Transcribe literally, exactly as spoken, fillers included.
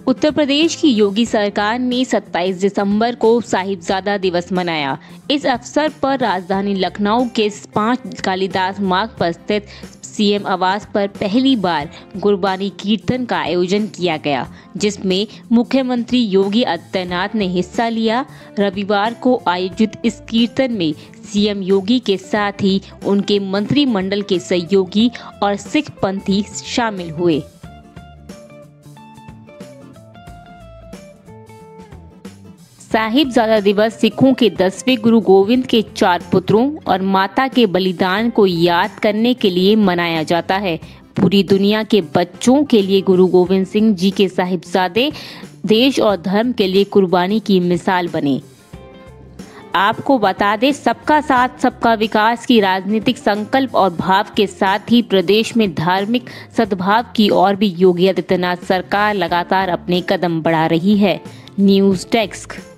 उत्तर प्रदेश की योगी सरकार ने सत्ताईस दिसंबर को साहिबजादा दिवस मनाया। इस अवसर पर राजधानी लखनऊ के पांच कालिदास मार्ग पर स्थित सीएम आवास पर पहली बार गुरबानी कीर्तन का आयोजन किया गया, जिसमें मुख्यमंत्री योगी आदित्यनाथ ने हिस्सा लिया। रविवार को आयोजित इस कीर्तन में सीएम योगी के साथ ही उनके मंत्रिमंडल के सहयोगी और सिख पंथी शामिल हुए। साहिबजादा दिवस सिखों के दसवें गुरु गोविंद के चार पुत्रों और माता के बलिदान को याद करने के लिए मनाया जाता है। पूरी दुनिया के बच्चों के लिए गुरु गोविंद सिंह जी के साहिबजादे देश और धर्म के लिए कुर्बानी की मिसाल बने। आपको बता दें, सबका साथ सबका विकास की राजनीतिक संकल्प और भाव के साथ ही प्रदेश में धार्मिक सद्भाव की ओर भी योगी आदित्यनाथ सरकार लगातार अपने कदम बढ़ा रही है। News desk.